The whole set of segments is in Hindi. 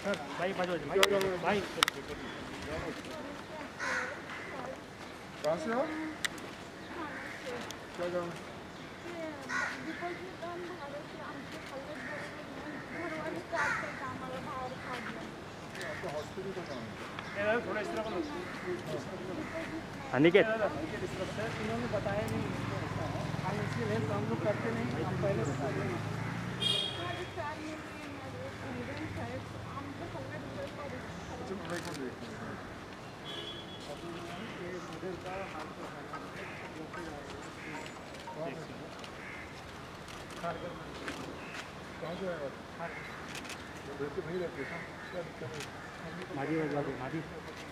भाई भाई कहाँ से हो? क्या काम? आपका हॉस्पिटल का काम है? थोड़ा इस तरह का अनिकेत इन्होंने बताया नहीं इसलिए हम लोग करते नहीं, हम पहले बता देंगे। कहाँ से आए आप? घर पे नहीं रहते क्या? क्या दिक्कत है? मारी मारी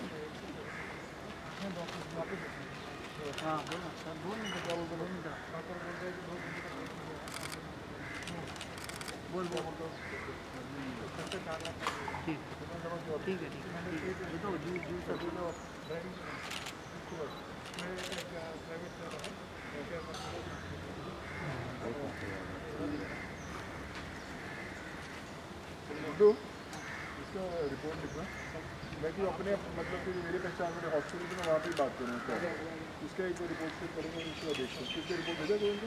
हाँ बोल नहीं क्या बोल ठीक है बताओ दो इसका रिपोर्ट लिखना। मैं कि अपने मतलब कि मेरे पहचान में हॉस्पिटल में वहाँ पे बात करूँ क्या उसका एक रिपोर्ट से करूँगा उसका देखते हैं किसका रिपोर्ट भेजा करूँगा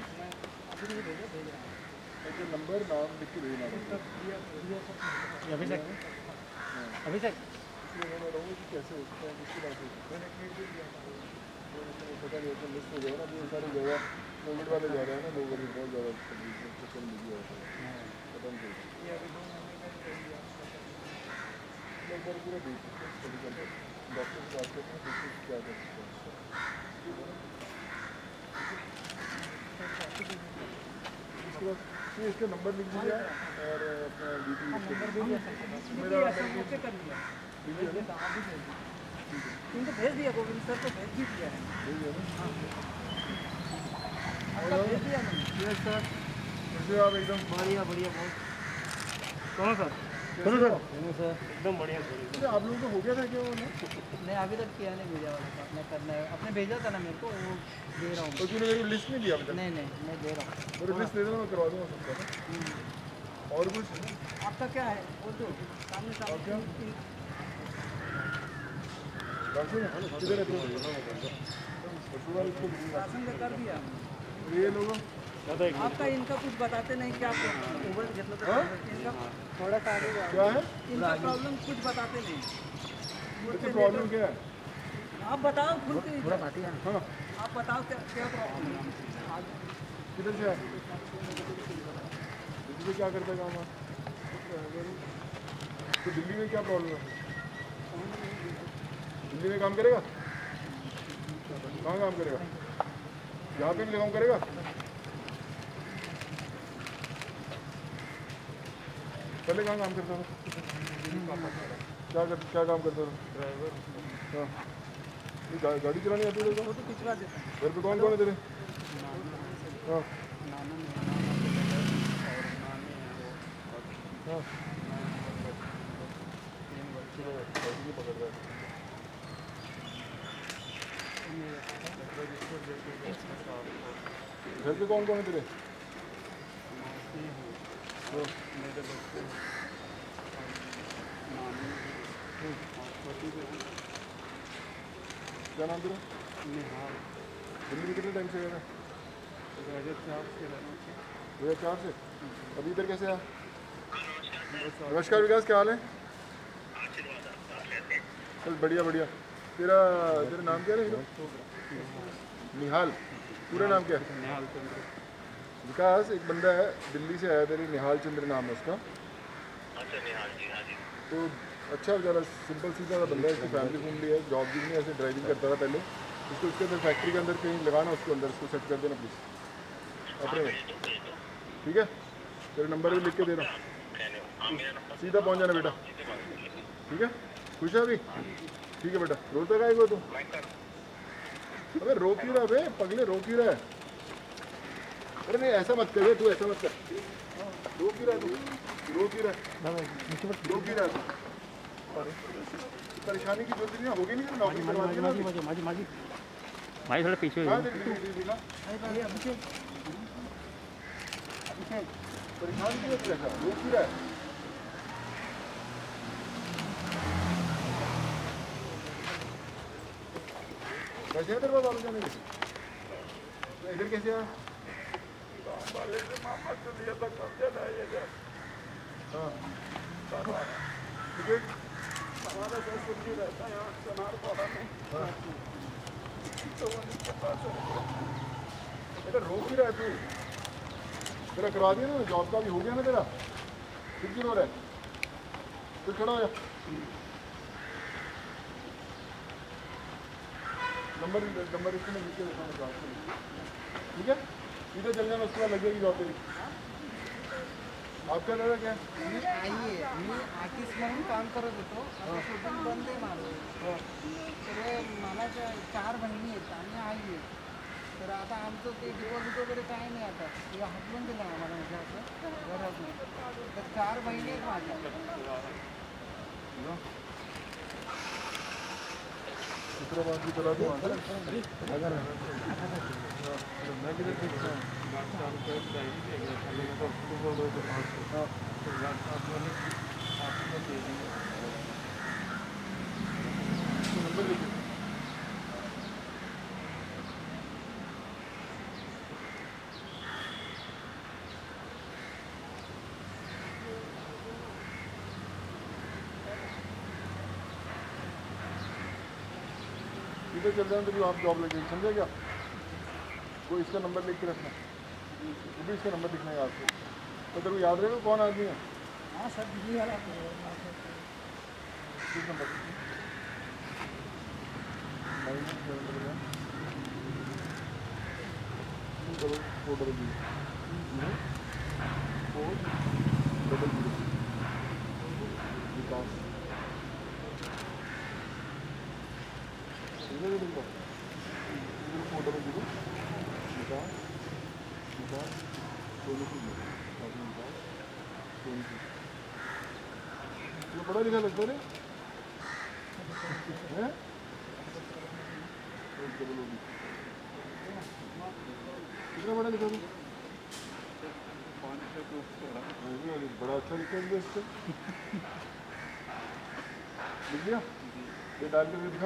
अच्छा नंबर नाम लिख के भेजना अभिषेक अभिषेक इसलिए मैं रहूँगा कि कैसे होता है किसकी बात होती है पता नहीं होता लिस्ट हो गया ना बहुत सारी जगह कोविड वाले जा रहे हैं ना लोग अभी बहुत ज़्यादा सोशल मीडिया होता है पता नहीं चलता एक बार पूरा देख डॉक्टर से बात करते हैं देखिए क्या कर सकते हैं उसके बाद फिर इसका नंबर लिख दीजिए और अपना DP मेरा इनको भेज दिया गोविंद सर को भेज भी दिया है भेज दिया मैंने सर कैसे आप एकदम बढ़िया बहुत कौन सर कैसे सर एकदम बढ़िया आप लोगों को हो गया था क्या वो नहीं अभी तक किया नहीं भेजा वाला था मैं करना है अपने भेजा था ना मेरे को वो दे रहा हूँ तो तूने मेरी लिस्ट नहीं दिया अभी तक नहीं मैं दे रहा हूँ मेरी लिस्ट दे देना मैं करवा दूँगा सबका और कुछ आपका क्या है वो तो सामने क्या किधर है राशन का कर दिया ये लोगों आपका इनका कुछ बताते नहीं क्या इनका थोड़ा सा आगे क्या है इनका प्रॉब्लम कुछ बताते नहीं प्रॉब्लम क्या है आप बताओ खुद के हाँ आप बताओ क्या प्रॉब्लम है किधर से है दिल्ली में क्या करता है काम तो दिल्ली में क्या प्रॉब्लम है दिल्ली में काम करेगा कहाँ काम करेगा यहाँ पे काम करेगा पहले कहाँ काम करता था क्या काम करता था ड्राइवर हाँ गाड़ी चलानी आती है फोटो खिंचवा देता हूँ घर पे कौन कौन है तेरे हाँ हाँ पकड़ रहा है घर पे कौन कौन है तेरे क्या नाम तेरा दिल्ली में कितने टाइम से गया था 2004 से अभी इधर कैसे आया नमस्कार विकास क्या हाल है चल बढ़िया तेरा नाम क्या है निहाल पूरा नाम क्या है विकास एक बंदा है दिल्ली से आया तेरी निहाल चंद्र नाम है उसका तो अच्छा बेचारा सिंपल सीधा सा बंदा है इसकी फैमिली है जॉब भी नहीं ऐसे ड्राइविंग करता था पहले उसको उसके अंदर फैक्ट्री के अंदर कहीं लगाना उसके अंदर उसको सेट कर देना प्लीज़ अपने में ठीक है तेरे नंबर भी लिख के दे रहा हूँ सीधा पहुँच जाना बेटा ठीक है खुश है अभी ठीक है बेटा रोता का आएगा तू अबे रो क्यों रहा बे पगले रो क्यों रहा है अरे नहीं ऐसा मत कर तू ऐसा मत कर रो क्यों रहा है तू रो क्यों रहा है परेशानी की जरूरत नहीं होगी नहीं नौकरी करवा देना भाई थोड़ा पीछे परेशान क्यों रो क्यों रहा है कैसे है तेरे पास आलू जाने के? इधर कैसे आया? हाँ टिकट हमारा सर छुट्टी रहता है यहाँ सनारपाड़ा में। तो उनके पास इधर रोक ही रहा है तू। तेरा करवा दिया ना जॉब का भी हो गया ना तेरा, फिर क्यों रो रहा है? फिर खड़ा हो जा। नंबर इसमें लिख के देता हूँ जॉब के लिए, ठीक है? सीधे चल जाना, उसके बाद लग जाएगी जॉब तेरी। आपका दादा क्या मी आर्टिस्ट म्हणून काम करत होतो. आता शूटिंग बंद आहे माझं. सगळे मला 4 बहिणी आहेत आणि आई आहे. तर आता आमचं ते डिपॉझिट वगैरे काय नाही आता. ते हसबंड दिलं आम्हाला म्हणजे असं गरज नाही. तर 4 बहिणी आहेत माझ्या. दूसरा बात भी करा दूँ मैं किधर देखता हूँ नंबर लिखिए सीधे चल जाए तो भी आप जॉब लगे, समझे क्या? वो इसका नंबर लिख के रखना, वो भी इसका नंबर लिखना है आपको, तो तेरे को याद रहेगा कौन आदमी है? हाँ सर दिल्ली वाला किस नंबर? विकास ये पढ़ा लिखा लगता है कितना पढ़ा लिखा बड़ा अच्छा लिखा है इसको लिख लिया ये डाल के दिखा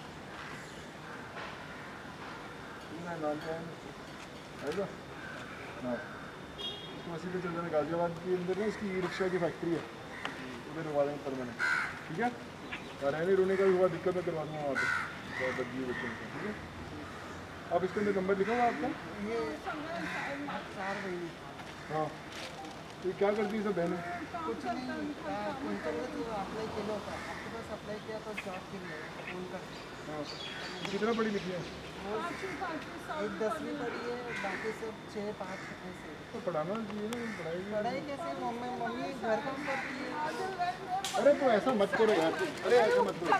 नाम क्या है ना हाँ इसको वैसे पे चल जाना गाजियाबाद के अंदर ना इसकी ई रिक्शा की फैक्ट्री है उधर करवा देंगे परमानेंट ठीक है रहने रोने का भी हुआ दिक्कत मैं करवा दूँगा वहाँ पे बदली बच्चों का ठीक है आप इसके अंदर नंबर लिखा हुआ आपका ये 4 बहिणी हाँ तो क्या करती है सब बहनें कुछ नहीं कोणत्यावेळेस अप्लाई केलं होतं आपके पास अप्लाई किया तो जॉब के लिए फोन कर हाँ कितना पढ़ी लिखी है एक 10वीं पढ़ी है बाकी सब 6-5 ऐसे तो पढ़ाना चाहिए ना पढ़ाई पढ़ाई कैसे मम्मी घर काम करती है अरे तो ऐसा मत करो यार अरे ऐसा मत करो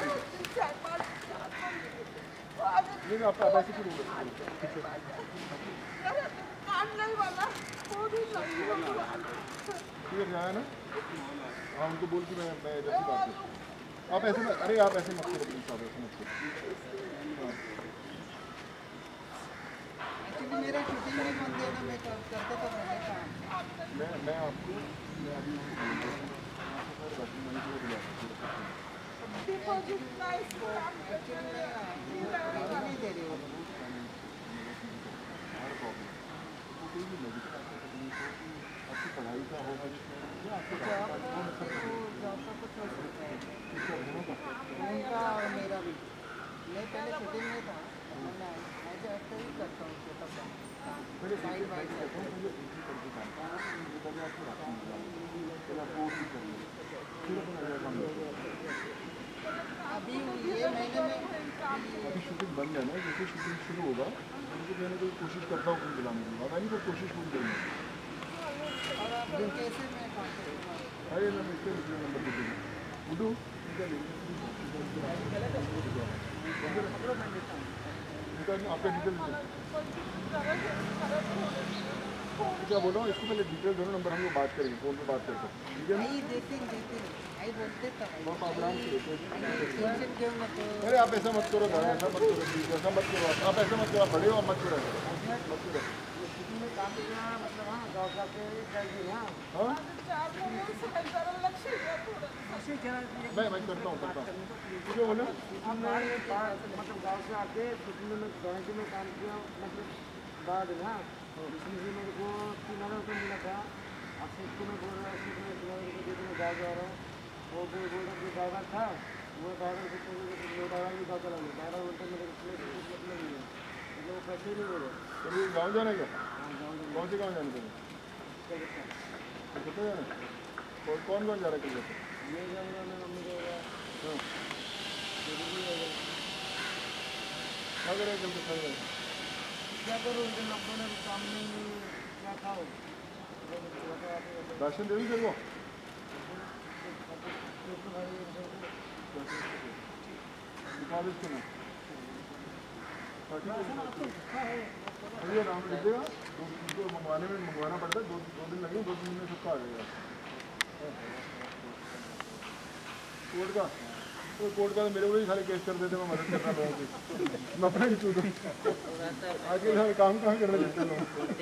नहीं आप ऐसे क्यों बोल रहे ठीक है जाए ना हाँ उनको बोल के मैं इधर से बात करता हूँ आप ऐसे मत अरे आप ऐसे मत करो प्लीज आप ऐसे मत करो एक्चुअली मेरा शूटिंग नहीं बंद है ना मैं करता तो मैंने काम मैं आपको मैं अभी एक्चुअली नहीं दे रही हूँ आपकी पढ़ाई का होगा जॉब का कुछ हो सकता है उनका और मेरा भी मैं पहले शूटिंग में था मैं ऐसे ऐसे ही करता हूँ छोटा सा साइड बाई साइड अभी ये महीने में अभी शूटिंग बंद है ना जैसे शूटिंग शुरू होगा उनको कहने की कोशिश करता हूँ कहीं बुलाने की बात आई पर कोशिश पूरी करेंगे और आप कैसे मैं कांटेक्ट करूँ अरे मैं इसके नंबर दे दूँगा उठो आपका डिटेल क्या बोल रहा हूँ इसको पहले डिटेल दोनों नंबर हम लोग बात करेंगे फ़ोन पे बात करते हैं ठीक है आई देते आई बोलते तो आप आराम से टेंशन क्यों मत अरे आप ऐसा मत करो भाई ऐसा मत करो प्लीज ऐसा मत करो आप ऐसा मत करो आप बड़े हो आप मत करो मत करो में काम करना मतलब हाँ जॉब करके कर दी हाँ हाँ मैं करता हूँ ठीक है बोले मतलब गाँव से आके छुट्टी में बैंक में काम किया मतलब बाद ना इसमें से मेरे को 3,000 रुपये मिला था। अब सिक्को में बोल रहा है सिक्को में 3,000 रुपये दे मैं गाँव जा रहा हूँ। वो बोल रहा जो ड्राइवर था वो ड्राइवर को ड्राइवर भी गाँव चला गया। ड्राइवर बोलते मेरे कुछ मतलब नहीं है मतलब वो पैसे ही नहीं बोले। तो ये गाँव जाना है क्या? हाँ गाँव कौन से गाँव जाने देंगे? कितने जाना है? और कौन कौन जा रहा है कल जैसे? ये जाऊँगा मैं मम्मी जाऊँगा हाँ दीदी भी जाएगा। क्या करें कल तो खाई जाएगा? क्या करूँ इधर लॉकडाउन में काम नहीं क्या खाओ राशन दे दूँ तेरे को? दिखा दे इसको मैं। हाँ, ठीक है। ये राम लिख देगा उनको मंगवाना पड़ता है 2 दिन लगेंगे 2 दिन में सबका आ जाएगा। कोर्ट का तो मेरे को ही सारे केस कर देते मैं मदद करना लोगों की मैं अपना ही चूक आगे सारे काम कहाँ करने देते लोग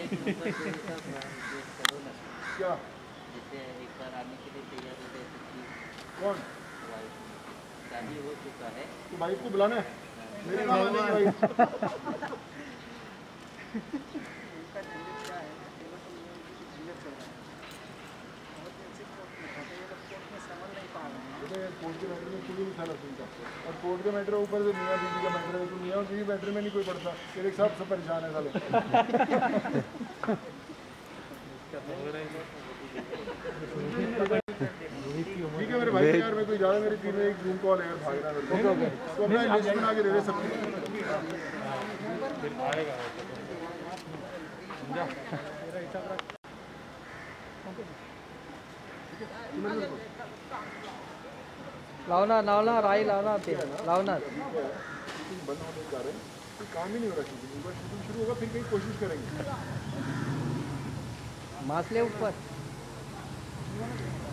क्या जैसे एक बार आने के लिए तैयार हो गए थे कौन शादी हो चुका है तो भाई को बुलाना है मेरे काम आने की भाई इनका झंझट क्या है झंझट चल रहा है बहुत दिन से कोर्ट में था तो ये लोग कोर्ट में समझ नहीं पा रहे हैं। कोर्ट के मैटर में कोई नहीं साला सुनता और कोर्ट के मैटर ऊपर से मियाँ बीवी का मैटर है तो मियाँ और बीवी मैटर में नहीं कोई पड़ता फिर एक साथ सब परेशान है साले ठीक है मेरे भाई यार मैं कोई ज़्यादा मेरी टीम में एक जूम कॉल है यार भाग रहा है मेरे को तो अपना लिस्ट बना के दे दे सब लावना लावना राई लावना ते लावना शूटिंग बंद होने जा रहे हैं कोई काम ही नहीं हो रहा शूटिंग एक बार शूटिंग शुरू होगा फिर कहीं कोशिश करेंगे मासले ऊपर